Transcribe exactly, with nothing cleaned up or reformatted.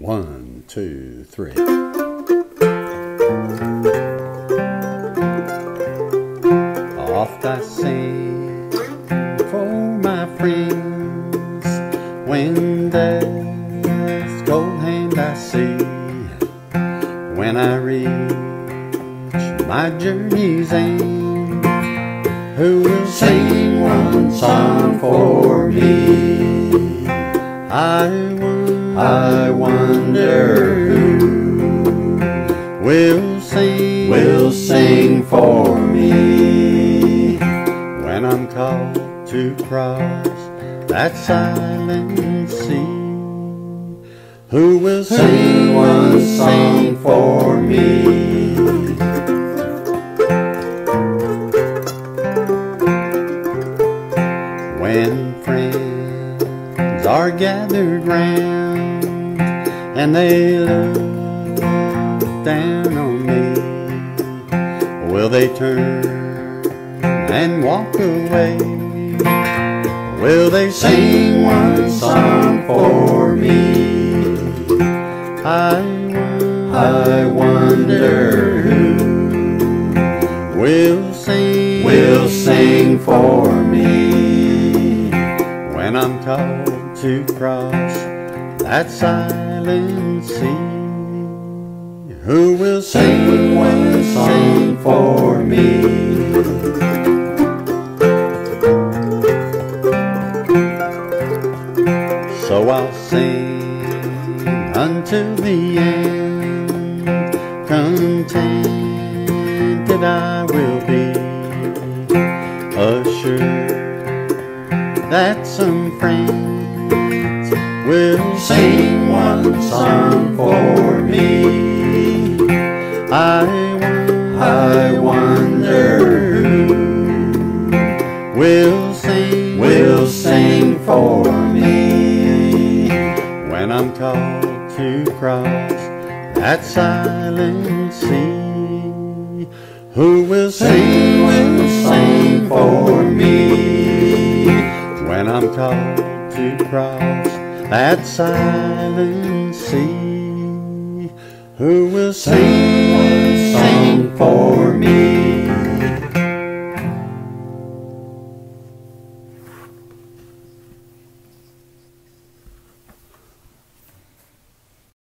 One, two, three. Oft I sing for my friends when death's cold hand I see. When I reach my journey's end, who will sing one song for me? I wonder, I wonder who will sing, will sing for me when I'm called to cross that silent sea. Who will sing one song for me? When friends are gathered round and they look down on me, will they turn and walk away? Will they sing one song for me? I wonder, I wonder who will sing, will sing for me when I'm called to cross that silent sea. Who will sing one song for me? So I'll sing until the end, contented I will be, assured that some friends will sing one song for me. I wonder, I wonder who will sing, will sing for me when I'm called to cross that silent sea. Who will sing, will sing for me when I'm called to cross that silent sea? Who will sing, will sing for